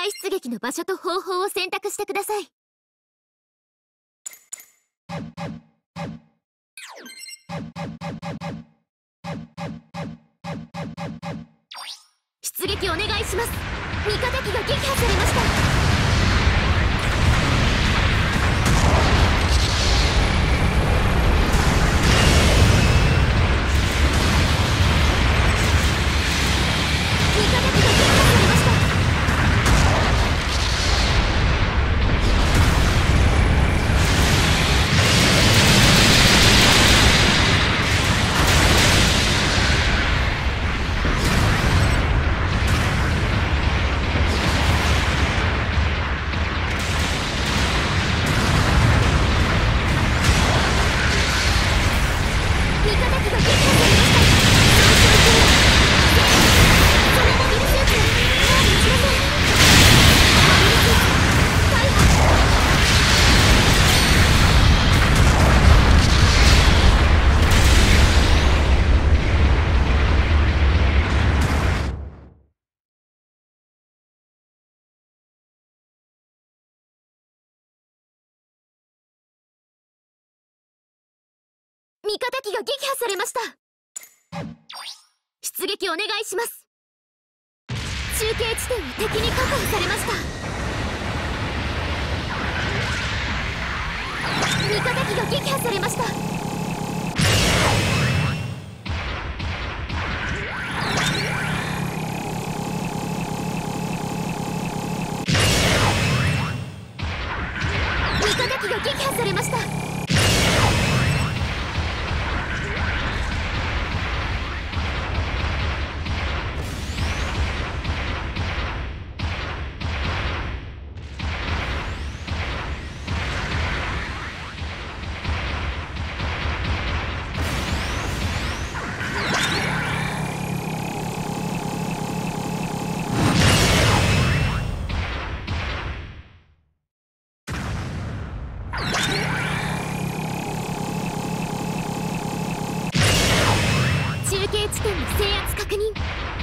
再出撃の場所と方法を選択してください。出撃お願いします。味方機が撃破されました。味方機が撃破されました。出撃お願いします。中継地点は敵に確保されました。味方機が撃破されました。味方機が撃破されました。中継地点の制圧確認。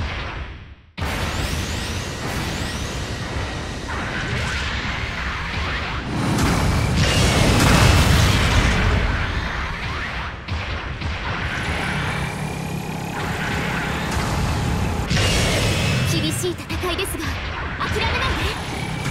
厳しい戦いですが諦めないで。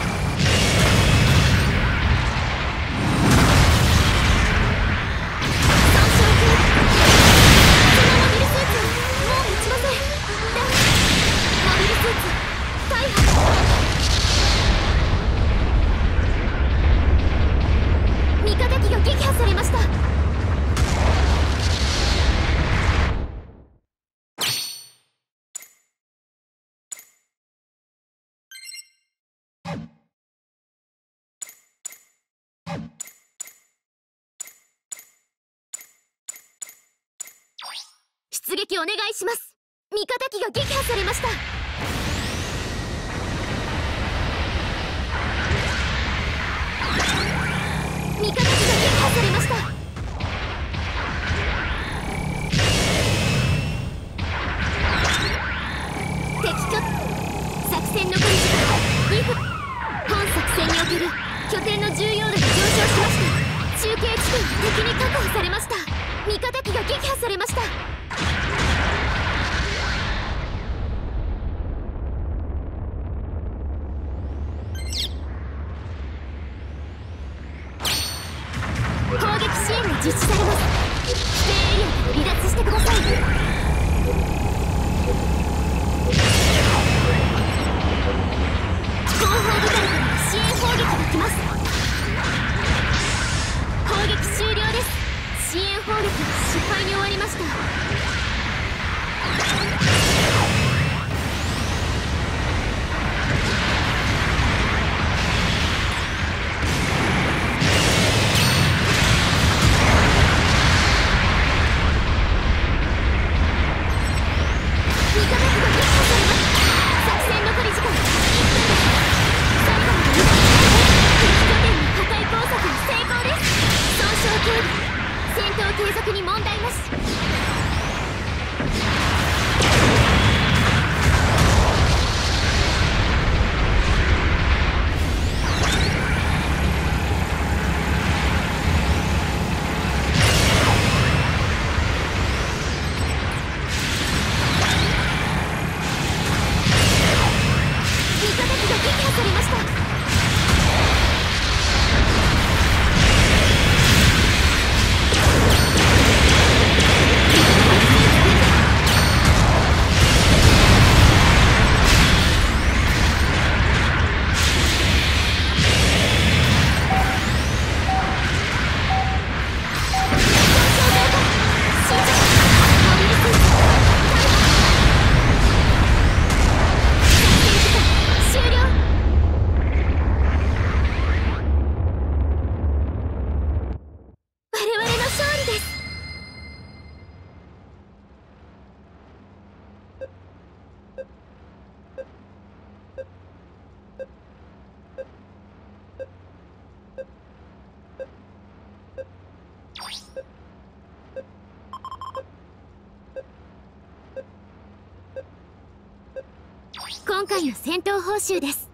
味方機が撃破されました。出撃お願いします。味方機が撃破されました。味方機が撃破されました。敵作戦残り時間2分。本作戦における拠点の重要度が上昇しました。中継地点は敵に確保されました。味方機が撃破されました。攻撃支援が実施されます。危険エリアから離脱してください。後方部隊から支援砲撃が来ます。攻撃終了です。支援砲撃は失敗に終わりました。戦闘継続に問題なし。 した。今回の戦闘報酬です。